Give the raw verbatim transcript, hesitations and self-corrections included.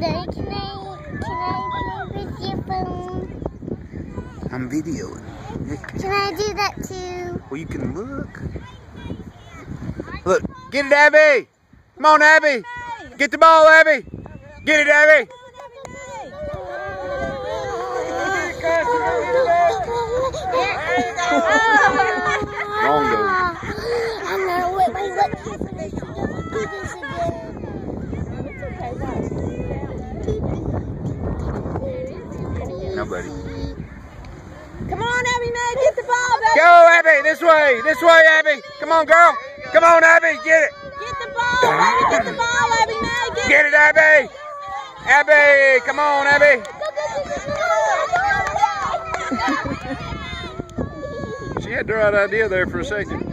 Daddy, can I, can I play with your phone? I'm videoing. Can I do that too? Well, you can look. Look, get it, Abby. Come on, Abby. Get the ball, Abby. Get it, Abby. Wrong go. I'm gonna wait my butt so that she doesn't do this again. Nobody. Come on, Abby, May, get the ball, baby. Go, Abby. This way. This way, Abby. Come on, girl. Come on, Abby. Get it. Get the ball, baby. Get the ball, Abby, May. Get, Get it, Abby. Abby. Come on, Abby. She had the right idea there for a second.